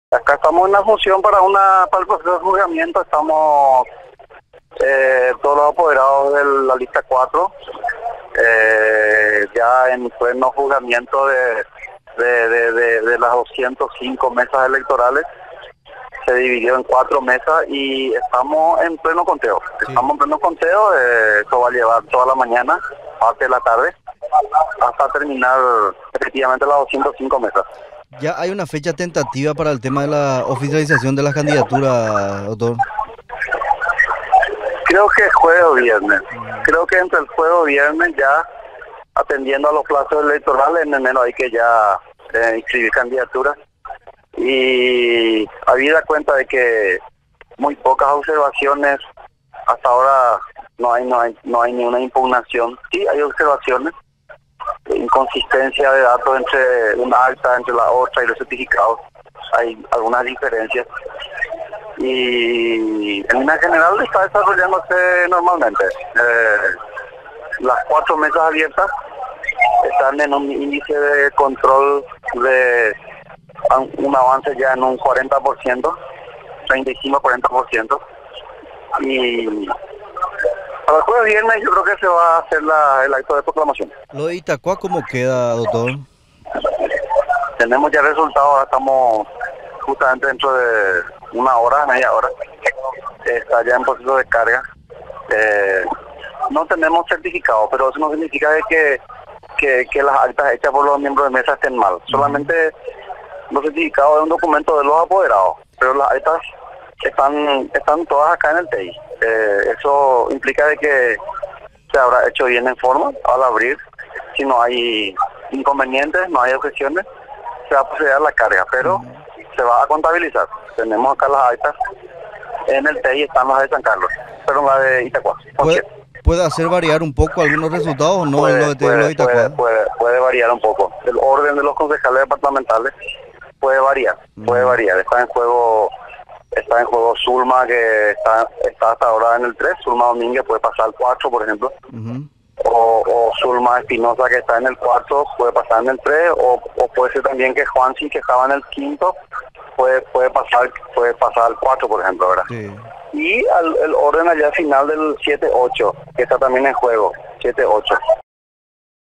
Acá estamos en la función para el proceso de juzgamiento. Estamos todos los apoderados de la lista 4 ya en pleno juzgamiento de las 205 mesas electorales. Se dividió en 4 mesas y estamos en pleno conteo. Sí. Estamos en pleno conteo. Esto va a llevar toda la mañana, parte de la tarde, hasta terminar efectivamente las 205 mesas. ¿Ya hay una fecha tentativa para el tema de la oficialización de las candidaturas, doctor? Creo que es jueves o viernes. Creo que entre el jueves o viernes, ya atendiendo a los plazos electorales, en enero hay que ya inscribir candidaturas. Y habida cuenta de que muy pocas observaciones, hasta ahora no hay ninguna impugnación. Sí hay observaciones, inconsistencia de datos entre una acta, entre la otra y los certificados. Hay algunas diferencias. Y en línea general está desarrollándose normalmente. Las 4 mesas abiertas están en un índice de control de un avance ya en un 40%, 35-40%. Y para el jueves viernes yo creo que se va a hacer el acto de proclamación. ¿Lo de Itacua cómo queda, doctor? Tenemos ya resultados, ahora estamos justamente dentro de una hora, media hora. Está ya en proceso de carga. No tenemos certificado, pero eso no significa de que las actas hechas por los miembros de mesa estén mal. Solamente los certificados de un documento de los apoderados, pero las actas están todas acá en el TEI. Eso implica de que se habrá hecho bien en forma al abrir. Si no hay inconvenientes, no hay objeciones, se va a proceder a la carga, pero se va a contabilizar. Tenemos acá las actas, en el TEI están las de San Carlos, pero la de Itacua. ¿Puede hacer variar un poco algunos resultados o no? Lo de Itacua? Puede variar un poco. El orden de los concejales departamentales puede variar. Está en juego Zulma, que está hasta ahora en el 3. Zulma Domínguez puede pasar al 4, por ejemplo. O Zulma Espinosa, que está en el 4, puede pasar en el 3. O puede ser también que Juanchi, que estaba en el 5, puede pasar al 4, por ejemplo, ¿verdad? Sí. Y el orden allá final del 7-8, que está también en juego, 7-8.